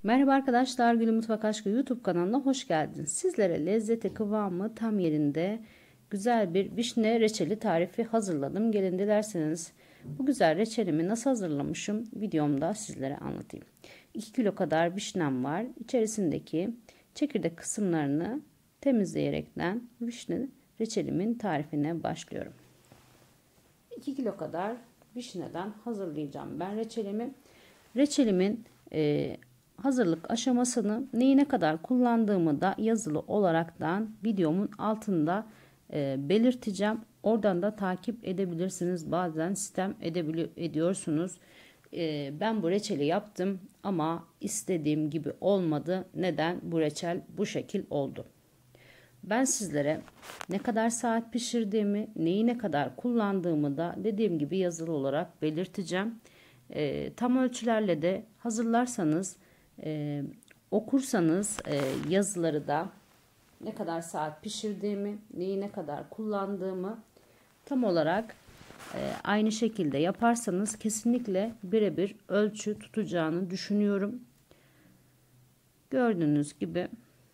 Merhaba arkadaşlar, Gülü Mutfak Aşkı YouTube kanalına hoş geldiniz. Sizlere lezzeti, kıvamı tam yerinde güzel bir vişne reçeli tarifi hazırladım. Gelin dilerseniz bu güzel reçelimi nasıl hazırlamışım videomda sizlere anlatayım. 2 kilo kadar vişnem var. İçerisindeki çekirdek kısımlarını temizleyerekten vişne reçelimin tarifine başlıyorum. 2 kilo kadar vişneden hazırlayacağım ben reçelimi. Reçelimin hazırlık aşamasını neyi ne kadar kullandığımı da yazılı olaraktan videomun altında belirteceğim. Oradan da takip edebilirsiniz. Bazen sistem ediyorsunuz. Ben bu reçeli yaptım ama istediğim gibi olmadı. Neden? Bu reçel bu şekil oldu. Ben sizlere ne kadar saat pişirdiğimi, neyi ne kadar kullandığımı da dediğim gibi yazılı olarak belirteceğim. Tam ölçülerle de hazırlarsanız, okursanız yazıları da ne kadar saat pişirdiğimi, neyi ne kadar kullandığımı tam olarak aynı şekilde yaparsanız kesinlikle birebir ölçü tutacağını düşünüyorum. Gördüğünüz gibi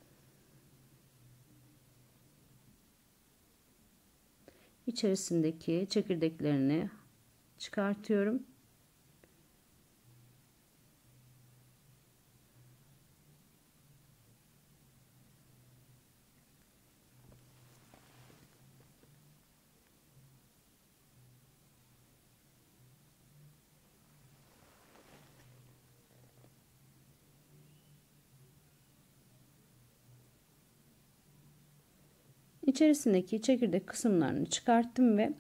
içerisindeki çekirdeklerini çıkartıyorum. İçerisindeki çekirdek kısımlarını çıkarttım ve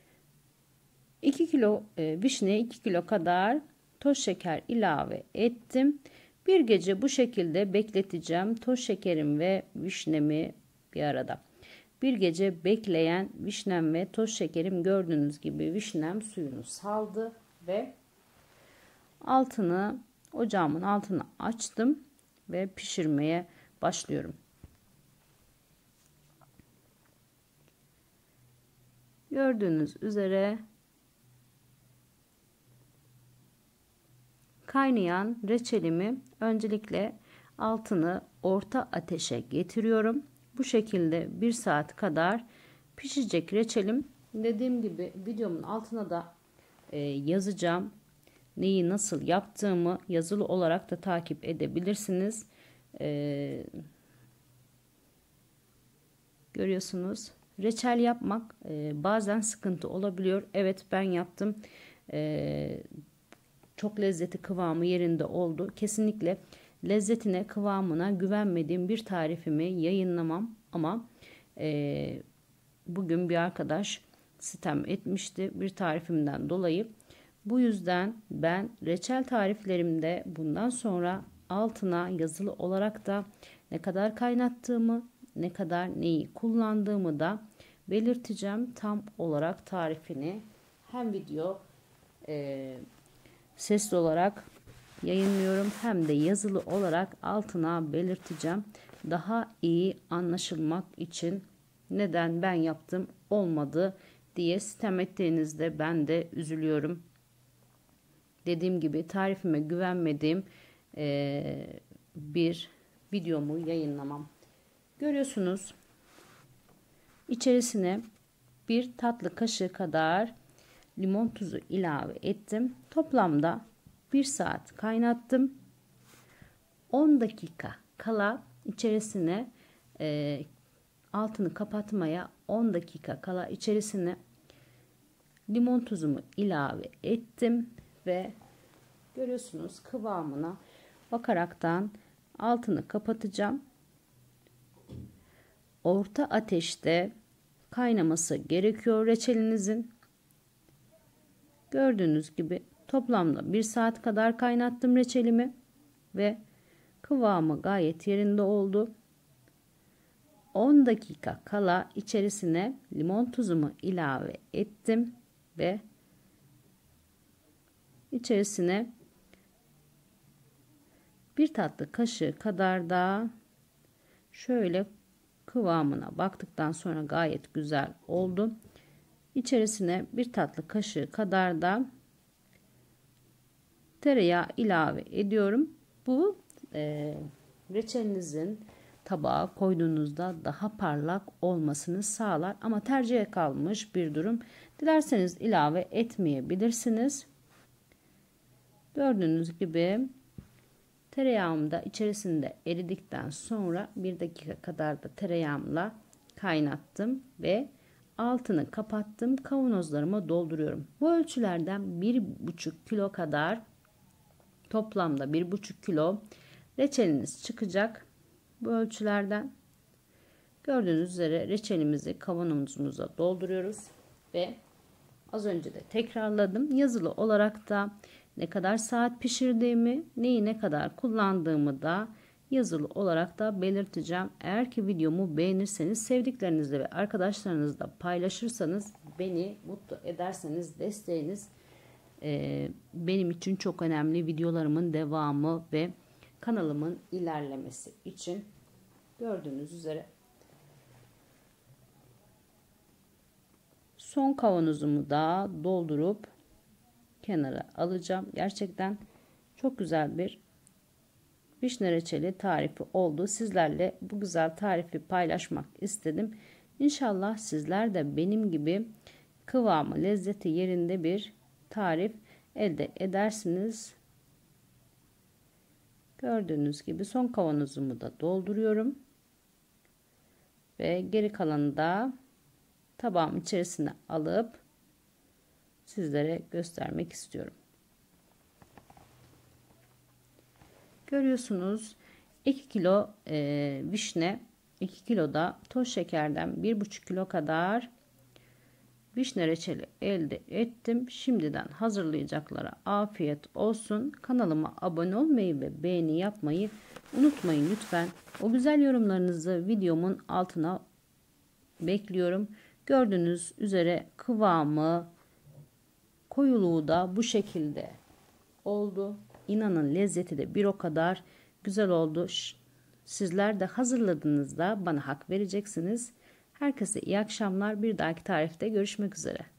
2 kilo vişneye 2 kilo kadar toz şeker ilave ettim. Bir gece bu şekilde bekleteceğim. Toz şekerim ve vişnemi bir arada. Bir gece bekleyen vişnem ve toz şekerim, gördüğünüz gibi vişnem suyunu saldı ve ocağımın altını açtım ve pişirmeye başlıyorum. Gördüğünüz üzere kaynayan reçelimi öncelikle altını orta ateşe getiriyorum. Bu şekilde 1 saat kadar pişecek reçelim. Dediğim gibi videomun altına da yazacağım. Neyi nasıl yaptığımı yazılı olarak da takip edebilirsiniz. Görüyorsunuz. Reçel yapmak bazen sıkıntı olabiliyor. Evet, ben yaptım. Çok lezzeti, kıvamı yerinde oldu. Kesinlikle lezzetine, kıvamına güvenmediğim bir tarifimi yayınlamam ama bugün bir arkadaş sitem etmişti bir tarifimden dolayı. Bu yüzden ben reçel tariflerimde bundan sonra altına yazılı olarak da ne kadar kaynattığımı, ne kadar neyi kullandığımı da belirteceğim. Tam olarak tarifini hem video sesli olarak yayınlıyorum hem de yazılı olarak altına belirteceğim. Daha iyi anlaşılmak için, neden ben yaptım olmadı diye sitem ettiğinizde ben de üzülüyorum. Dediğim gibi tarifime güvenmediğim bir videomu yayınlamam. Görüyorsunuz, içerisine 1 tatlı kaşığı kadar limon tuzu ilave ettim. Toplamda 1 saat kaynattım. 10 dakika kala içerisine altını kapatmaya 10 dakika kala içerisine limon tuzumu ilave ettim ve görüyorsunuz kıvamına bakaraktan altını kapatacağım. Orta ateşte kaynaması gerekiyor reçelinizin. Gördüğünüz gibi toplamda 1 saat kadar kaynattım reçelimi ve kıvamı gayet yerinde oldu. 10 dakika kala içerisine limon tuzumu ilave ettim ve içerisine 1 tatlı kaşığı kadar da şöyle kıvamına baktıktan sonra gayet güzel oldu. İçerisine 1 tatlı kaşığı kadar da tereyağı ilave ediyorum. Bu reçelinizin tabağa koyduğunuzda daha parlak olmasını sağlar. Ama tercihe kalmış bir durum. Dilerseniz ilave etmeyebilirsiniz. Gördüğünüz gibi tereyağım da içerisinde eridikten sonra 1 dakika kadar da tereyağımla kaynattım ve altını kapattım. Kavanozlarıma dolduruyorum. Bu ölçülerden 1,5 kilo kadar, toplamda 1,5 kilo reçeliniz çıkacak. Bu ölçülerden gördüğünüz üzere reçelimizi kavanozumuza dolduruyoruz ve az önce de tekrarladım. Yazılı olarak da ne kadar saat pişirdiğimi, neyi ne kadar kullandığımı da yazılı olarak da belirteceğim. Eğer ki videomu beğenirseniz, sevdiklerinizle ve arkadaşlarınızla paylaşırsanız, beni mutlu ederseniz, desteğiniz benim için çok önemli. Videolarımın devamı ve kanalımın ilerlemesi için. Gördüğünüz üzere son kavanozumu da doldurup kenara alacağım. Gerçekten çok güzel bir vişne reçeli tarifi oldu. Sizlerle bu güzel tarifi paylaşmak istedim. İnşallah sizler de benim gibi kıvamı, lezzeti yerinde bir tarif elde edersiniz. Gördüğünüz gibi son kavanozumu da dolduruyorum. Ve geri kalanı da tabağım içerisine alıp sizlere göstermek istiyorum. Görüyorsunuz 2 kilo vişne, 2 kilo da toz şekerden 1,5 kilo kadar vişne reçeli elde ettim. Şimdiden hazırlayacaklara afiyet olsun. Kanalıma abone olmayı ve beğeni yapmayı unutmayın lütfen. O güzel yorumlarınızı videomun altına bekliyorum. Gördüğünüz üzere kıvamı, koyuluğu da bu şekilde oldu. İnanın lezzeti de bir o kadar güzel oldu. Sizler de hazırladığınızda bana hak vereceksiniz. Herkese iyi akşamlar. Bir dahaki tarifte görüşmek üzere.